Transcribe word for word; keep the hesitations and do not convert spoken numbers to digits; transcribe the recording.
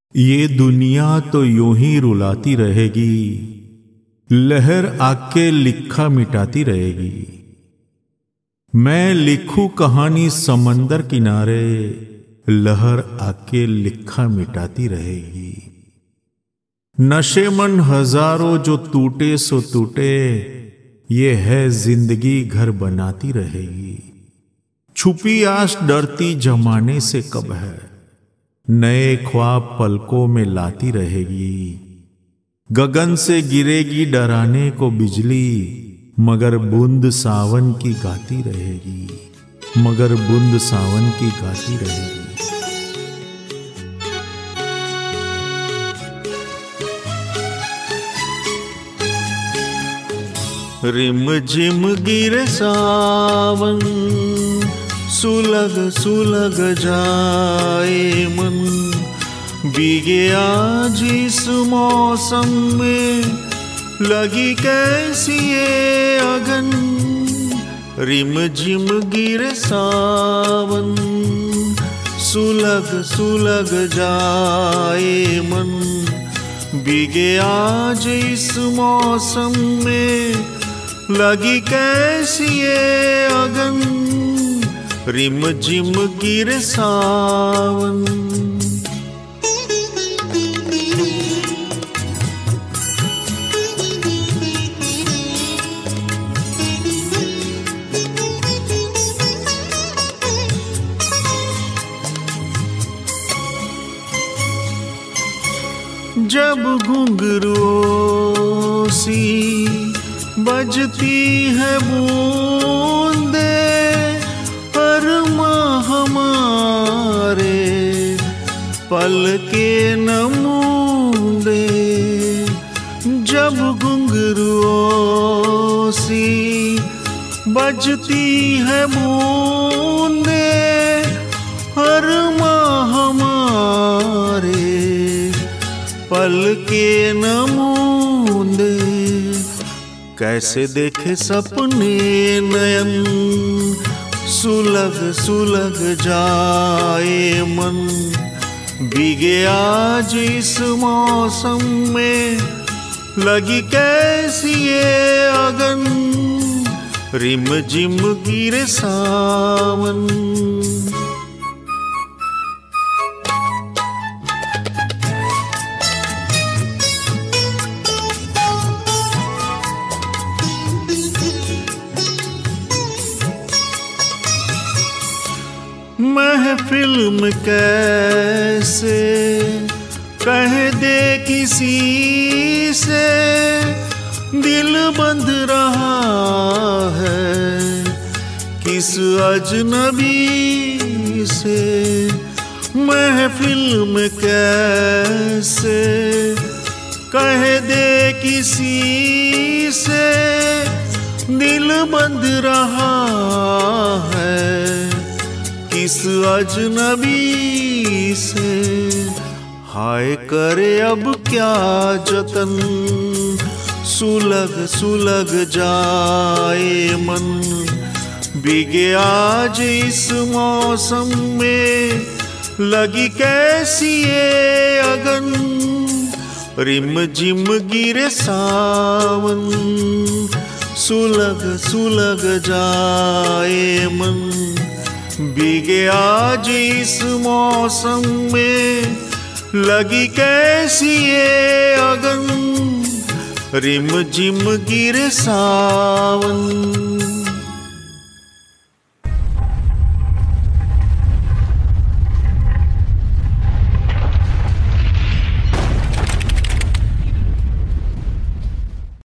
ये दुनिया तो यूं ही रुलाती रहेगी, लहर आके लिखा मिटाती रहेगी। मैं लिखूं कहानी समंदर किनारे, लहर आके लिखा मिटाती रहेगी। नशे मन हजारों जो टूटे सो टूटे, ये है जिंदगी घर बनाती रहेगी। छुपी आस डरती जमाने से कब है, नए ख्वाब पलकों में लाती रहेगी। गगन से गिरेगी डराने को बिजली, मगर बूंद सावन की गाती रहेगी, मगर बूंद सावन की गाती रहेगी। रिम झिम गिरे सावन, सुलग सुलग जाए मन। भीगे आज इस मौसम में, लगी कैसी ये अगन। रिम झिम गिरे सावन, सुलग सुलग जाए मन। भीगे आज इस मौसम में, लगी कैसी ये अगन। रिम झिम गिरे सावन। जब घुंघरुओं सी बजती है बूंदे, अरमां हमारे पल के न मूंदे। जब घुंघरुओं सी बजती है बूंदे, अरमां हमारे पल के न मूंदे। कैसे देखे सपने नयन, सुलग सुलग जाए मन। भीगे आज इस मौसम में, लगी कैसी ये अगन। रिम झिम गिरे सावन। महफिल में कैसे कह दे किसी से, दिल बंध रहा है किस अजनबी से। महफिल में कैसे कह दे किसी से, दिल बंध रहा है किस अजनबी से। हाय करे अब क्या जतन, सुलग सुलग जाए मन। भीगे आज इस मौसम में, लगी कैसी ये अगन। रिम झिम गिरे सावन, सुलग सुलग जाए मन। भीगे आज इस मौसम में, लगी कैसी ये अगन। रिम झिम गिरे सावन।